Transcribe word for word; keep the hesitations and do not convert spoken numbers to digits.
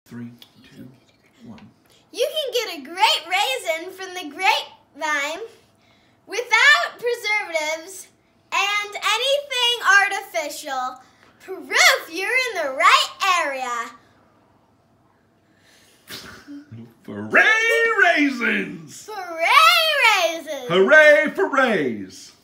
Three, two, one. You can get a great raisin from the grapevine without preservatives and anything artificial. Proof you're in the right area. Hooray raisins! Hooray raisins! Hooray for Rays!